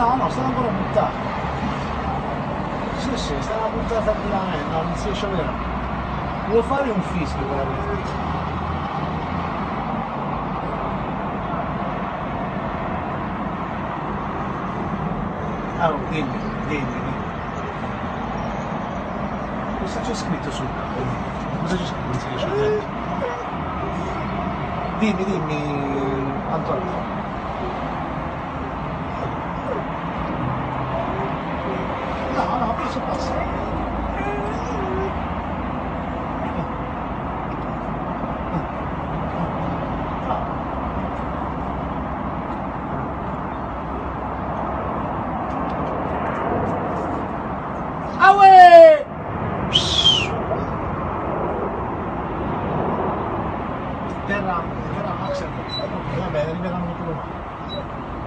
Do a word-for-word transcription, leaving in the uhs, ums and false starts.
no, no, stanno ancora buttati. Sì, sì, stanno buttati tranquillamente, no, non si riesce a vedere. Devo fare un fischio per avere. Ah, oh, dimmi, dimmi, dimmi. Cosa c'è scritto sul capo? Cosa c'è scritto? Non si riesce a vedere. Dimmi, dimmi, Antonio. No, no, penso passa. Ah uè! Terra, terra Max, va bene, arriveranno dopo domani.